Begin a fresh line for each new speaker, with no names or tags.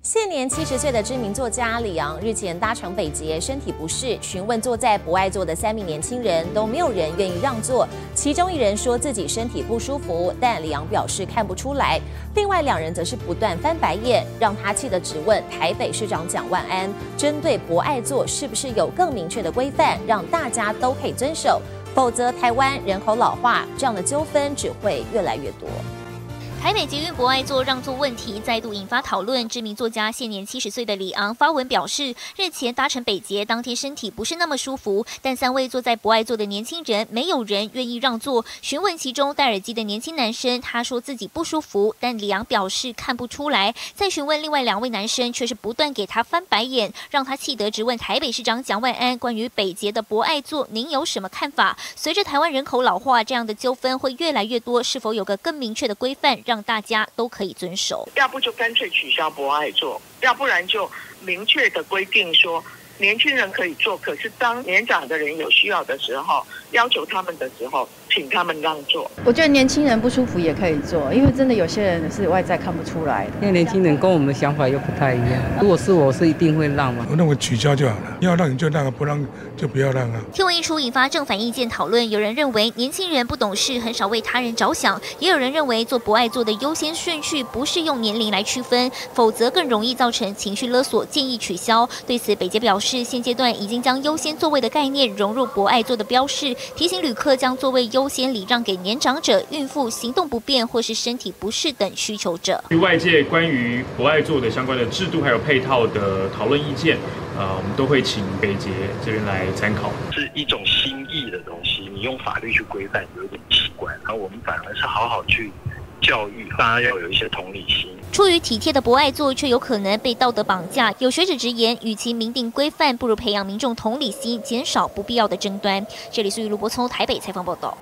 现年70岁的知名作家李昂日前搭乘北捷，身体不适，询问坐在不爱坐的3名年轻人，都没有人愿意让座。其中一人说自己身体不舒服，但李昂表示看不出来。另外2人则是不断翻白眼，让他气得质问台北市长蒋万安，针对不爱坐是不是有更明确的规范，让大家都可以遵守？否则台湾人口老化，这样的纠纷只会越来越多。
台北捷运不爱坐让座问题再度引发讨论。知名作家现年70岁的李昂发文表示，日前搭乘北捷，当天身体不是那么舒服，但3位坐在不爱坐的年轻人没有人愿意让座。询问其中戴耳机的年轻男生，他说自己不舒服，但李昂表示看不出来。再询问另外2位男生，却是不断给他翻白眼，让他气得质问台北市长蒋万安关于北捷的不爱坐，您有什么看法？随着台湾人口老化，这样的纠纷会越来越多，是否有个更明确的规范？ 让大家都可以遵守，
要不就干脆取消不爱坐，要不然就明确的规定说，年轻人可以坐，可是当年长的人有需要的时候，要求他们的时候，请他们让座。
我觉得年轻人不舒服也可以坐，因为真的有些人是外在看不出来的。
因为年轻人跟我们的想法又不太一样。如果是我，是一定会让嘛。
我认为取消就好了，要让你就让，不让就不要让啊。
贴文一出，引发正反意见讨论。有人认为年轻人不懂事，很少为他人着想；也有人认为做不爱做的优先顺序不是用年龄来区分，否则更容易造成情绪勒索，建议取消。对此，北捷表示，现阶段已经将优先座位的概念融入不爱坐的标示，提醒旅客将座位优先礼让给年长者、孕妇、行动不便或是身体不适等需求者。
外界关于不爱坐的相关的制度还有配套的讨论意见，我们都会请北捷这边来参考。
是一种新意的东西，你用法律去规范有点奇怪，然后我们反而是好好去教育大家，要有一些同理心。
出于体贴的不爱做，却有可能被道德绑架。有学者直言，与其明定规范，不如培养民众同理心，减少不必要的争端。这里是于卢柏聪台北采访报道。